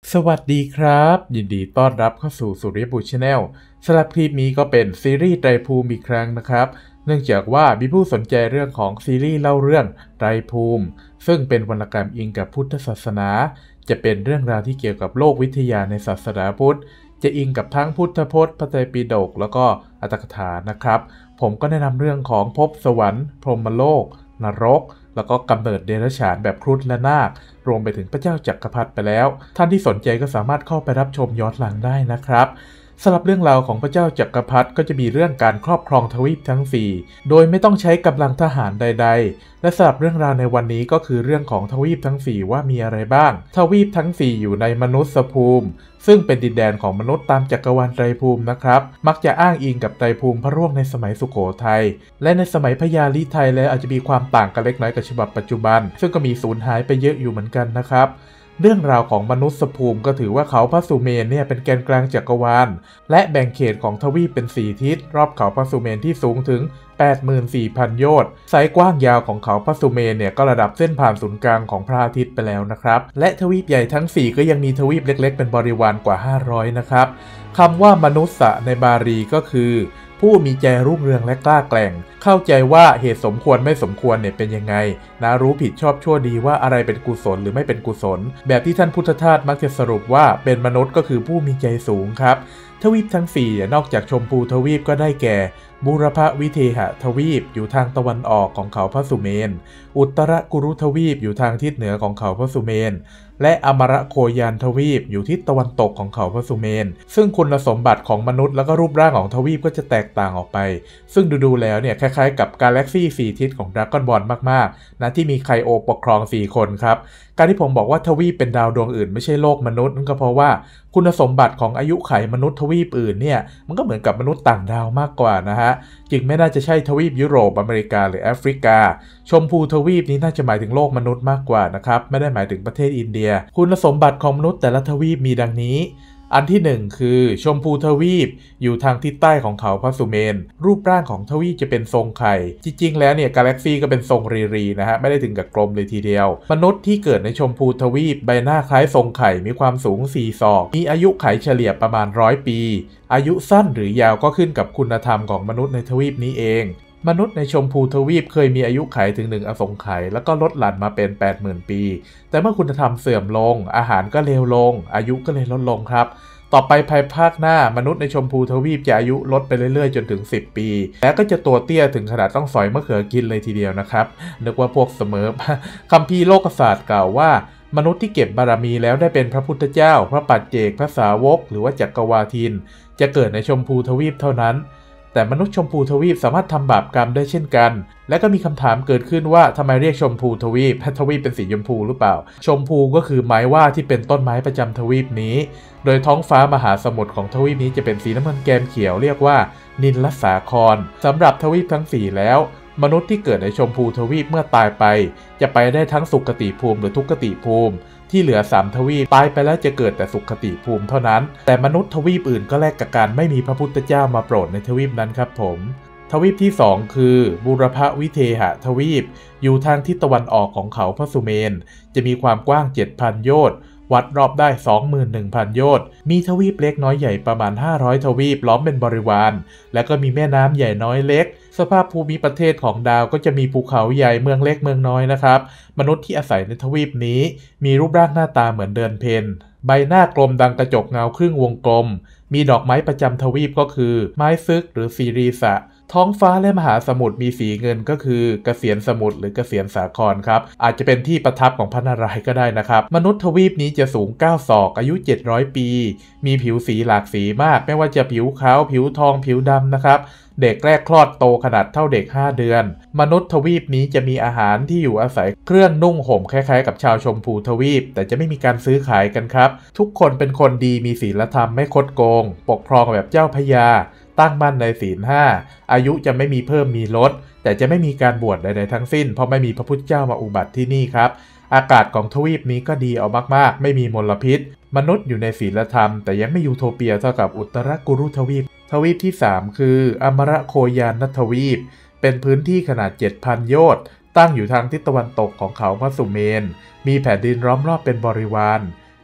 สวัสดีครับยินดีต้อนรับเข้าสู่สุริยบุตรชาแนลสำหรับคลิปนี้ก็เป็นซีรีส์ไตรภูมิอีกครั้งนะครับเนื่องจากว่ามีผู้สนใจเรื่องของซีรีส์เล่าเรื่องไตรภูมิซึ่งเป็นวรรณกรรมอิงกับพุทธศาสนาจะเป็นเรื่องราวที่เกี่ยวกับโลกวิทยาในศาสนาพุทธจะอิงกับทั้งพุทธพจน์พระไตรปิฎกแล้วก็อรรถกถานะครับผมก็แนะนำเรื่องของภพสวรรค์พรหมโลกนรกแล้วก็กำเนิดเดรัจฉานแบบครุฑและนาครวมไปถึงพระเจ้าจักรพรรดิไปแล้วท่านที่สนใจก็สามารถเข้าไปรับชมย้อนหลังได้นะครับสำหรับเรื่องราวของพระเจ้าจักรพรรดิก็จะมีเรื่องการครอบครองทวีปทั้ง4โดยไม่ต้องใช้กำลังทหารใดๆและสำหรับเรื่องราวในวันนี้ก็คือเรื่องของทวีปทั้ง4ว่ามีอะไรบ้างทวีปทั้ง4อยู่ในมนุษยภูมิซึ่งเป็นดินแดนของมนุษย์ตามจักรวาลไตรภูมินะครับมักจะอ้างอิงกับไตรภูมิพระร่วงในสมัยสุโขทัยและในสมัยพญาลิไทยแล้วอาจจะมีความต่างกันเล็กน้อยกับฉบับปัจจุบันซึ่งก็มีสูญหายไปเยอะอยู่เหมือนกันนะครับเรื่องราวของมนุษยภูมิก็ถือว่าเขาพระสุเมนเนี่ยเป็นแกนกลางจักรวาลและแบ่งเขตของทวีปเป็น4ทิศรอบเขาพระสุเมนที่สูงถึง 84,000 โยชน์ไซส์กว้างยาวของเขาพระสุเมนเนี่ยก็ระดับเส้นผ่านศูนย์กลางของพระอาทิตย์ไปแล้วนะครับและทวีปใหญ่ทั้ง4ก็ยังมีทวีปเล็กๆเป็นบริวารกว่า500นะครับคำว่ามนุษย์ในบาลีก็คือผู้มีใจรุ่งเรืองและกล้าแกร่งเข้าใจว่าเหตุสมควรไม่สมควรเนี่ยเป็นยังไงนะรู้ผิดชอบชั่วดีว่าอะไรเป็นกุศลหรือไม่เป็นกุศลแบบที่ท่านพุทธทาสมักจะสรุปว่าเป็นมนุษย์ก็คือผู้มีใจสูงครับทวีปทั้ง4นอกจากชมพูทวีปก็ได้แก่บูรพวิเทหทวีปอยู่ทางตะวันออกของเขาพระสุเมนอุตรกุรุทวีปอยู่ทางทิศเหนือของเขาพระสุเมนและอมรโคยานทวีปอยู่ทิศตะวันตกของเขาพระสุเมนซึ่งคุณสมบัติของมนุษย์แล้วก็รูปร่างของทวีปก็จะแตกต่างออกไปซึ่งดูแล้วเนี่ยคล้ายๆกับกาแล็กซี่4ทิศของดราก้อนบอลมากๆนะที่มีไคโอปกครอง4คนครับการที่ผมบอกว่าทวีปเป็นดาวดวงอื่นไม่ใช่โลกมนุษย์นั่นก็เพราะว่าคุณสมบัติของอายุไขมนุษย์ทวีปอื่นเนี่ยมันก็เหมือนกับมนุษย์ต่างดาวมากกว่านะฮะจึงไม่น่าจะใช่ทวีปยุโรปอเมริกาหรือแอฟริกาชมพูทวีปนี้น่าจะหมายถึงโลกมนุษย์มากกว่านะครับไม่ได้หมายถึงประเทศอินเดียคุณสมบัติของมนุษย์แต่ละทวีปมีดังนี้อันที่1คือชมพูทวีปอยู่ทางทิศใต้ของเขาพระสุเมนรูปร่างของทวีปจะเป็นทรงไข่จริงๆแล้วเนี่ยกาแล็กซี่ก็เป็นทรงรีนะฮะไม่ได้ถึงกับกลมเลยทีเดียวมนุษย์ที่เกิดในชมพูทวีปใบหน้าคล้ายทรงไข่มีความสูง4 ศอกมีอายุไขเฉลี่ยประมาณ100 ปีอายุสั้นหรือยาวก็ขึ้นกับคุณธรรมของมนุษย์ในทวีปนี้เองมนุษย์ในชมพูทวีปเคยมีอายุไขถึง1 อสงไขยแล้วก็ลดหลั่นมาเป็น 80,000 ปีแต่เมื่อคุณธรรมเสื่อมลงอาหารก็เลวลงอายุก็เลยลดลงครับต่อไปภายภาคหน้ามนุษย์ในชมพูทวีปจะอายุลดไปเรื่อยๆจนถึง10 ปีและก็จะตัวเตี้ยถึงขนาดต้องสอยมะเขือกินเลยทีเดียวนะครับนึกว่าพวกเสมอ คัมภีร์โลกศาสตร์กล่าวว่ามนุษย์ที่เก็บบารมีแล้วได้เป็นพระพุทธเจ้าพระปัจเจกพระสาวกหรือว่าจักรวาทินจะเกิดในชมพูทวีปเท่านั้นแต่มนุษย์ชมพูทวีปสามารถทำบาปกรรมได้เช่นกันและก็มีคำถามเกิดขึ้นว่าทำไมเรียกชมพูทวีปทวีปเป็นสีชมพูหรือเปล่าชมพูก็คือไม้ว่าที่เป็นต้นไม้ประจำทวีปนี้โดยท้องฟ้ามหาสมุทรของทวีปนี้จะเป็นสีน้ำเงินแกมเขียวเรียกว่านิลลสาครสำหรับทวีปทั้ง4แล้วมนุษย์ที่เกิดในชมพูทวีปเมื่อตายไปจะไปได้ทั้งสุคติภูมิหรือทุกขติภูมิที่เหลือ3ทวีปตายไปแล้วจะเกิดแต่สุขติภูมิเท่านั้นแต่มนุษย์ทวีปอื่นก็แลกกับการไม่มีพระพุทธเจ้ามาโปรดในทวีปนั้นครับผมทวีปที่2คือบูรพวิเทหทวีปอยู่ทางทิศตะวันออกของเขาพระสุเมนจะมีความกว้าง 7,000 โยชน์วัดรอบได้ 21,000 โยชน์มีทวีปเล็กน้อยใหญ่ประมาณ500ทวีปล้อมเป็นบริวารและก็มีแม่น้ำใหญ่น้อยเล็กสภาพภูมิประเทศของดาวก็จะมีภูเขาใหญ่เมืองเล็กเมืองน้อยนะครับมนุษย์ที่อาศัยในทวีปนี้มีรูปร่างหน้าตาเหมือนเดือนเพ็ญใบหน้ากลมดังกระจกเงาครึ่งวงกลมมีดอกไม้ประจำทวีปก็คือไม้ซึกหรือซีรีสะท้องฟ้าและมหาสมุทรมีสีเงินก็คือเกษียณสมุทรหรือเกษียณสาครครับอาจจะเป็นที่ประทับของพระนารายณ์ก็ได้นะครับมนุษย์ทวีปนี้จะสูง9 ศอกอายุ700 ปีมีผิวสีหลากสีมากไม่ว่าจะผิวขาวผิวทองผิวดำนะครับเด็กแรกคลอดโตขนาดเท่าเด็ก5 เดือนมนุษย์ทวีปนี้จะมีอาหารที่อยู่อาศัยเครื่องนุ่งห่มคล้ายๆกับชาวชมพูทวีปแต่จะไม่มีการซื้อขายกันครับทุกคนเป็นคนดีมีศีลธรรมไม่คดโกงปกครองแบบเจ้าพญาตั้งมั่นในศีล 5อายุจะไม่มีเพิ่มมีลดแต่จะไม่มีการบวชใดๆทั้งสิ้นเพราะไม่มีพระพุทธเจ้ามาอุบัติที่นี่ครับอากาศของทวีปนี้ก็ดีเอามากๆไม่มีมลพิษมนุษย์อยู่ในศีลธรรมแต่ยังไม่ยูโทเปียเท่ากับอุตรกุรุทวีปทวีปที่3คืออมรโคยานทวีปเป็นพื้นที่ขนาด 7,000 โยชน์ตั้งอยู่ทางทิศตะวันตกของเขาพระสุเมนมีแผ่นดินล้อมรอบเป็นบริวาร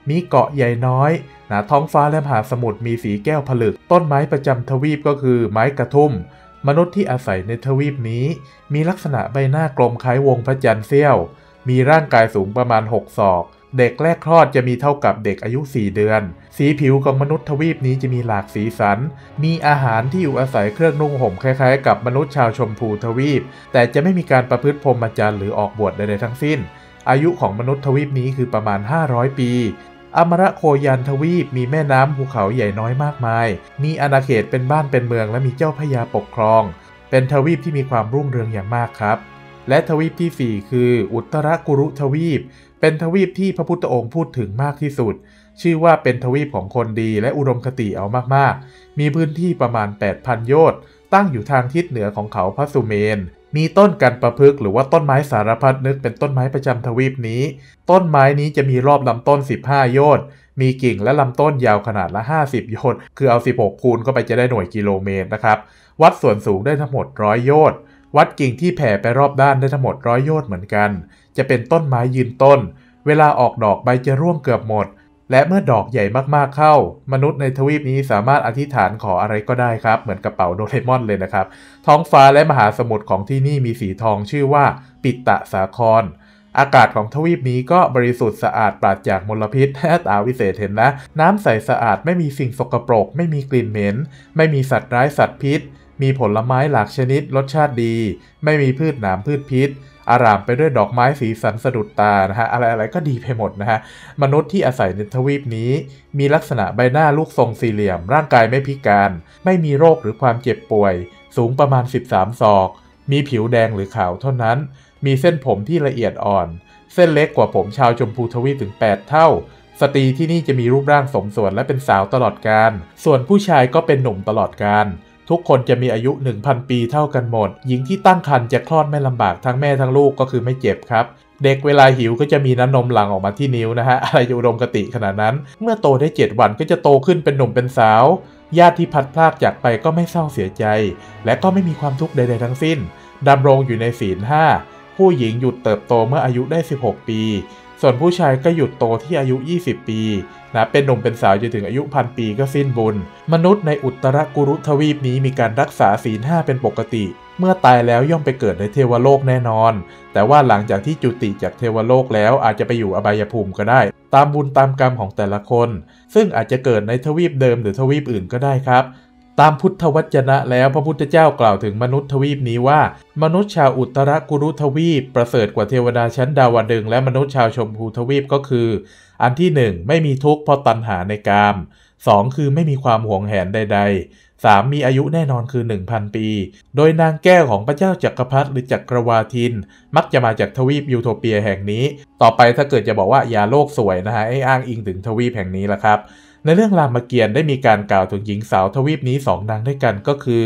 มีเกาะใหญ่น้อยท้องฟ้าและมหาสมุทรมีสีแก้วผลึกต้นไม้ประจำทวีปก็คือไม้กระทุ่มมนุษย์ที่อาศัยในทวีปนี้มีลักษณะใบหน้ากลมคล้ายวงพระจันทร์เสี้ยวมีร่างกายสูงประมาณ6 ศอกเด็กแรกคลอดจะมีเท่ากับเด็กอายุ4 เดือนสีผิวของมนุษย์ทวีปนี้จะมีหลากสีสันมีอาหารที่อยู่อาศัยเครื่องนุ่งห่มคล้ายๆกับมนุษย์ชาวชมพูทวีปแต่จะไม่มีการประพฤติพรหมจรรย์หรือออกบวชใดๆทั้งสิ้นอายุของมนุษย์ทวีปนี้คือประมาณ500 ปีอมรโคยันทวีปมีแม่น้ำภูเขาใหญ่น้อยมากมายมีอาณาเขตเป็นบ้านเป็นเมืองและมีเจ้าพระยาปกครองเป็นทวีปที่มีความรุ่งเรืองอย่างมากครับและทวีปที่4คืออุตรกุรุทวีปเป็นทวีปที่พระพุทธองค์พูดถึงมากที่สุดชื่อว่าเป็นทวีปของคนดีและอุดมคติเอามากๆมีพื้นที่ประมาณ 8,000 โยชน์ตั้งอยู่ทางทิศเหนือของเขาพระสุเมนมีต้นกันประพฤกษ์หรือว่าต้นไม้สารพัดนึกเป็นต้นไม้ประจำทวีปนี้ต้นไม้นี้จะมีรอบลำต้น15 โยชน์มีกิ่งและลำต้นยาวขนาดละ50 โยชน์คือเอา16คูณเข้าไปจะได้หน่วยกิโลเมตรนะครับวัดส่วนสูงได้ทั้งหมด100 โยชน์วัดกิ่งที่แผ่ไปรอบด้านได้ทั้งหมด100 โยชน์เหมือนกันจะเป็นต้นไม้ยืนต้นเวลาออกดอกใบจะร่วงเกือบหมดและเมื่อดอกใหญ่มากๆเข้ามนุษย์ในทวีปนี้สามารถอธิษฐานขออะไรก็ได้ครับเหมือนกระเป๋าโดเรมอนเลยนะครับท้องฟ้าและมหาสมุทรของที่นี่มีสีทองชื่อว่าปิตะสาครอากาศของทวีปนี้ก็บริสุทธิ์สะอาดปราศจากมลพิษตาวิเศษเห็นนะน้ำใสสะอาดไม่มีสิ่งสกปรกไม่มีกลิ่นเหม็นไม่มีสัตว์ร้ายสัตว์พิษมีผลไม้หลากชนิดรสชาติดีไม่มีพืชหนามพืชพิษอารามไปด้วยดอกไม้สีสันสะดุดตานะฮะอะไรๆก็ดีไปหมดนะฮะมนุษย์ที่อาศัยในทวีปนี้มีลักษณะใบหน้าลูกทรงสี่เหลี่ยมร่างกายไม่พิการไม่มีโรคหรือความเจ็บป่วยสูงประมาณ13 ศอกมีผิวแดงหรือขาวเท่านั้นมีเส้นผมที่ละเอียดอ่อนเส้นเล็กกว่าผมชาวชมพูทวีปถึง8 เท่าสตรีที่นี่จะมีรูปร่างสมส่วนและเป็นสาวตลอดกาลส่วนผู้ชายก็เป็นหนุ่มตลอดกาลทุกคนจะมีอายุ 1,000 ปีเท่ากันหมดหญิงที่ตั้งครรภ์จะคลอดไม่ลำบากทั้งแม่ทั้งลูกก็คือไม่เจ็บครับเด็กเวลาหิวก็จะมีน้ำนมหลั่งออกมาที่นิ้วนะฮะอะไรจะอุดมคติขนาดนั้นเมื่อโตได้7 วันก็จะโตขึ้นเป็นหนุ่มเป็นสาวญาติที่พัดพรากจากไปก็ไม่เศร้าเสียใจและก็ไม่มีความทุกข์ใดๆทั้งสิ้นดำรงอยู่ในศีล 5ผู้หญิงหยุดเติบโตเมื่ออายุได้16 ปีส่วนผู้ชายก็หยุดโตที่อายุ20 ปีนะเป็นหนุ่มเป็นสาวจนถึงอายุ1,000 ปีก็สิ้นบุญมนุษย์ในอุตรกุรุทวีปนี้มีการรักษาศีล 5เป็นปกติเมื่อตายแล้วย่อมไปเกิดในเทวโลกแน่นอนแต่ว่าหลังจากที่จุติจากเทวโลกแล้วอาจจะไปอยู่อบายภูมิก็ได้ตามบุญตามกรรมของแต่ละคนซึ่งอาจจะเกิดในทวีปเดิมหรือทวีปอื่นก็ได้ครับตามพุทธวจนะแล้วพระพุทธเจ้ากล่าวถึงมนุษย์ทวีปนี้ว่ามนุษย์ชาวอุตรกุรุทวีปประเสริฐกว่าเทวดาชั้นดาวดึงส์และมนุษย์ชาวชมพูทวีปก็คืออันที่1ไม่มีทุกข์เพราะตัณหาในกาม2คือไม่มีความหวงแหนใดๆ3มีอายุแน่นอนคือ 1,000 ปีโดยนางแก้วของพระเจ้าจักรพรรดิหรือจักรวาทินมักจะมาจากทวีปยูโทเปียแห่งนี้ต่อไปถ้าเกิดจะบอกว่าอย่าโลกสวยนะฮะอ้างอิงถึงทวีปแห่งนี้ละครับในเรื่องรามเกียรติ์ได้มีการกล่าวถึงหญิงสาวทวีปนี้2 นางด้วยกันก็คือ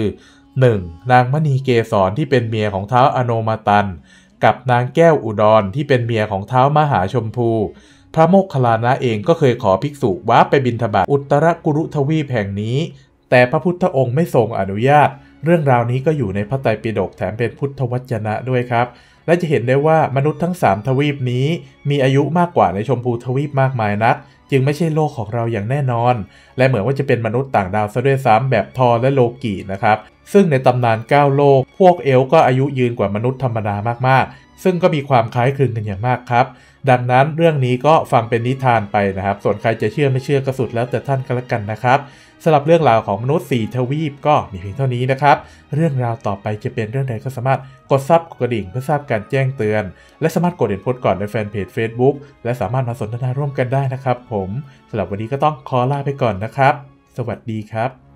1. นางมณีเกศรที่เป็นเมียของท้าวอโนมาตันกับนางแก้วอุดรที่เป็นเมียของท้าวมหาชมพูพระโมคคัลลานะเองก็เคยขอภิกษุว้าไปบิณฑบาตอุตรกุรุทวีปแห่งนี้แต่พระพุทธองค์ไม่ทรงอนุญาตเรื่องราวนี้ก็อยู่ในพระไตรปิฎกแถมเป็นพุทธวจนะด้วยครับและจะเห็นได้ว่ามนุษย์ทั้ง3 ทวีปนี้มีอายุมากกว่าในชมพูทวีปมากมายนักจึงไม่ใช่โลกของเราอย่างแน่นอนและเหมือนว่าจะเป็นมนุษย์ต่างดาวซะด้วยซ้ำแบบทอร์และโลกินะครับซึ่งในตำนาน9 โลกพวกเอลฟ์ก็อายุยืนกว่ามนุษย์ธรรมดามากๆซึ่งก็มีความคล้ายคลึงกันอย่างมากครับดังนั้นเรื่องนี้ก็ฟังเป็นนิทานไปนะครับส่วนใครจะเชื่อไม่เชื่อก็สุดแล้วแต่ท่านก็แล้วกันนะครับสำหรับเรื่องราวของมนุษย์4 ทวีปก็มีเพียงเท่านี้นะครับเรื่องราวต่อไปจะเป็นเรื่องใดก็สามารถกดซับกดกระดิ่งเพื่อทราบการแจ้งเตือนและสามารถกดเห็นโพสต์ก่อนในแฟนเพจ Facebook และสามารถมาสนทนาร่วมกันได้นะครับผมสำหรับวันนี้ก็ต้องขอลาไปก่อนนะครับสวัสดีครับ